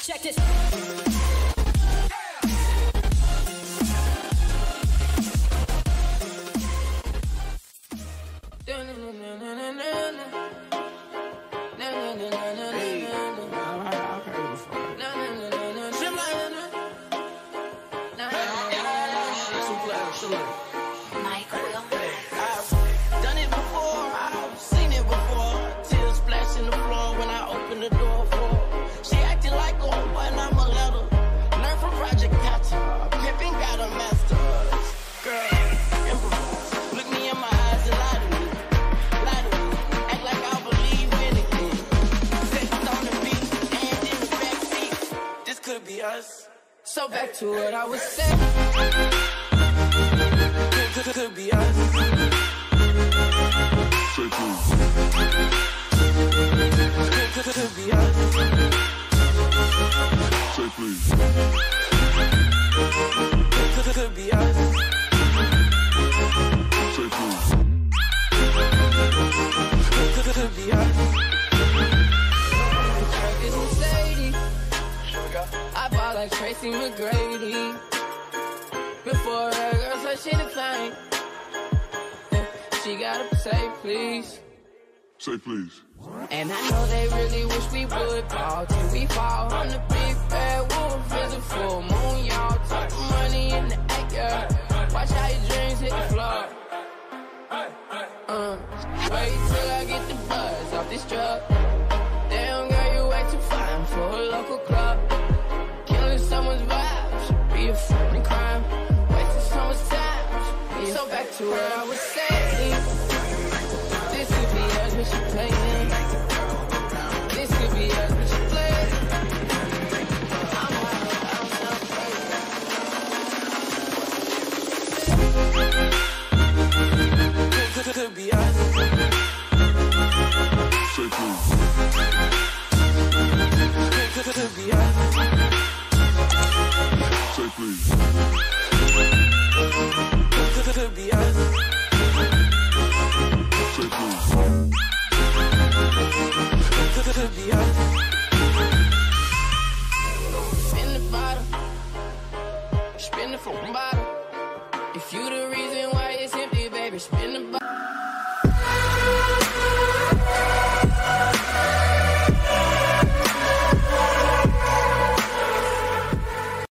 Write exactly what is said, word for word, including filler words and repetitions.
Check it. So back to what I was saying. Could, could, could be us. Say please. Could, could, could be us. Say please. Could, could, could be us. Say please. Could, could, could be us. I bought like Tracy McGrady. Before that girl said she the thing. She gotta say please. Say please. And I know they really wish we would ball till we fall. I'm the big bad wolf, it's a full moon, y'all. Talk money in the air. Watch how your dreams hit the floor. Uh, wait till I get the buzz off this drug. Damn girl, you way too fine for a local club. Someone's vibe should be a fucking crime. Wasting so much time. So back to what I was saying. This could be us when she playing. This could be us when she playing. I'm wild, I'm not crazy. Could, could, could be us. Say please. Could, could, could be us. Say please. Could, could be us. Say please. Could, could be us. Spin the bottle. Spin the fucking bottle. If you the